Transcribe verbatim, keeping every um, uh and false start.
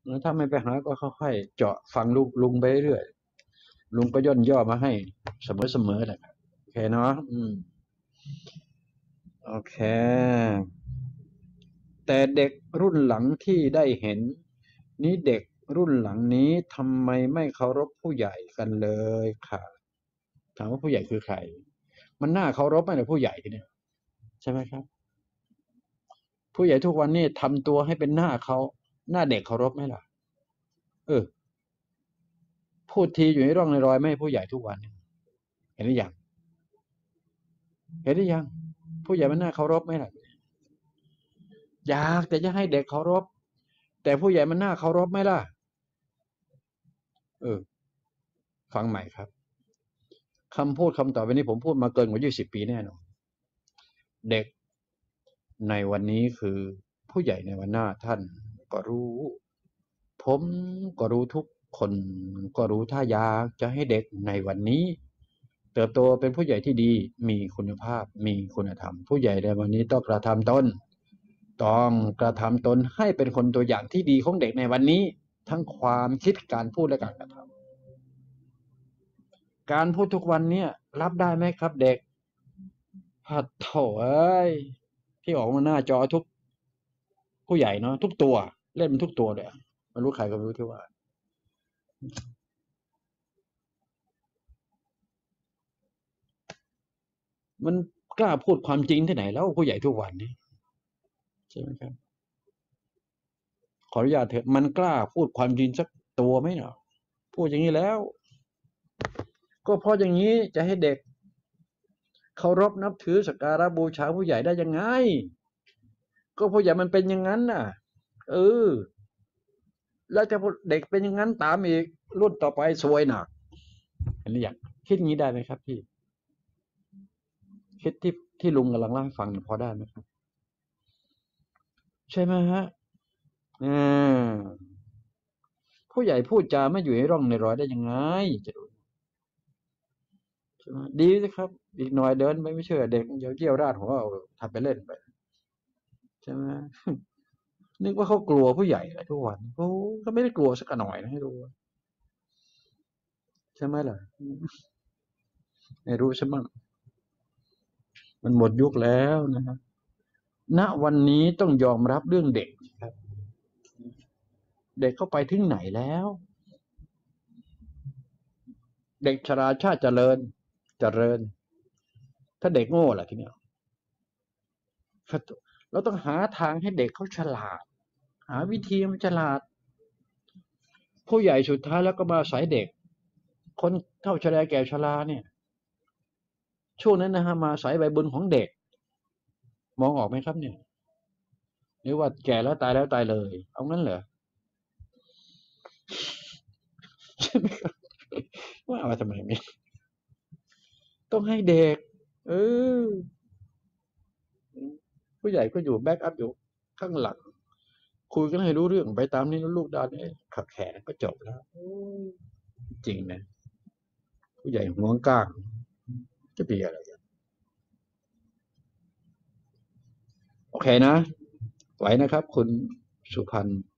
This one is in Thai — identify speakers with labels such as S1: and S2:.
S1: ถ้าไม่ไปหาก็ค่อยๆเจาะฟังลุงลุงไปเรื่อยลุงก็ย่นย่อมาให้เสมอๆแหละครับโอเคเนาะอืมโอเคแต่เด็กรุ่นหลังที่ได้เห็นนี้เด็กรุ่นหลังนี้ทำไมไม่เคารพผู้ใหญ่กันเลยค่ะถามว่าผู้ใหญ่คือใครมันน่าเคารพไหมเนี่ยผู้ใหญ่เนี่ยใช่ไหมครับผู้ใหญ่ทุกวันนี้ทำตัวให้เป็นหน้าเขาหน้าเด็กเคารพไหมล่ะเออพูดทีอยู่ในร่องในรอยไม่ให้ผู้ใหญ่ทุกวันเนี่ยเห็นหรือยังเห็นหรือยังผู้ใหญ่มันน่าเคารพไหมล่ะอยากแต่จะให้เด็กเคารพแต่ผู้ใหญ่มันน่าเคารพไหมล่ะเออฟังใหม่ครับคำพูดคำต่อไปนี้ผมพูดมาเกินกว่ายี่สิบปีแน่นอนเด็กในวันนี้คือผู้ใหญ่ในวันหน้าท่านก็รู้ผมก็รู้ทุกคนก็รู้ถ้าอยากจะให้เด็กในวันนี้เติบโตเป็นผู้ใหญ่ที่ดีมีคุณภาพมีคุณธรรมผู้ใหญ่ในวันนี้ต้องกระทำตนต้องกระทำตนให้เป็นคนตัวอย่างที่ดีของเด็กในวันนี้ทั้งความคิดการพูดและการกระทำการพูดทุกวันเนี่ยรับได้ไหมครับเด็กหัดโถเอ้ยที่ออกมาหน้าจอทุกผู้ใหญ่เนาะทุกตัวเล่นมันทุกตัวเลยไม่รู้ใครก็ไม่รู้ที่ว่ามันกล้าพูดความจริงที่ไหนแล้วผู้ใหญ่ทุกวันนี้ใช่ไหมครับขออนุญาตเถอะมันกล้าพูดความจริงสักตัวไหมเนาะพูดอย่างนี้แล้วก็เพราะอย่างนี้จะให้เด็กเคารพนับถือสักการะบูชาผู้ใหญ่ได้ยังไงก็ผู้ใหญ่มันเป็นอย่างนั้นน่ะเออแล้วจะเด็กเป็นอย่างนั้นตามอีกรุ่นต่อไปซวยหนักเห็นหรือยังคิดอย่างนี้ได้ไหมครับพี่คิดที่ที่ลุงกำลังเล่าให้ฟังเนี่ยพอได้ไหมครับใช่ไหมฮะอ่าผู้ใหญ่พูดจาไม่อยู่ในร่องในรอยได้ยังไงจะดูใช่ไหมดีสิครับอีกหน่อยเดินไปไม่เชื่อเด็กเดี๋ยวเกี่ยวราดหัวเอาทำไปเล่นไปใช่ไหมนึกว่าเขากลัวผู้ใหญ่อะไรทุกวันโอ้ก็ไม่ได้กลัวสักหน่อยนะให้รู้ใช่ไหมล่ะไม่รู้ใช่ไหมมันหมดยุคแล้วนะครับณวันนี้ต้องยอมรับเรื่องเด็กครับเด็กเข้าไปถึงไหนแล้วเด็กชราชาติเจริญเจริญถ้าเด็กโง่ล่ะทีเนี้ยเราต้องหาทางให้เด็กเขาฉลาดหาวิธีมันฉลาดผู้ใหญ่สุดท้ายแล้วก็มาอาศัยเด็กคนเฒ่าชราแก่ชราเนี่ยช่วงนั้นนะฮะมาอาศัยใบบุญของเด็กมองออกไหมครับเนี่ยหรือว่าแก่แล้วตายแล้วตายเลยเอางั้นเหรอใช่ไหมครับว่าเอามาทำไมไม่ต้องให้เด็กเออผู้ใหญ่ก็อยู่แบ็กอัพอยู่ข้างหลังคุยกันให้รู้เรื่องไปตามนี้แล้วลูกดานเนี่ยขับแขนก็จบแล้วจริงนะผู้ใหญ่หัวก้างจะเป็นอะไรกันโอเคนะไหวนะครับคุณสุพันธ์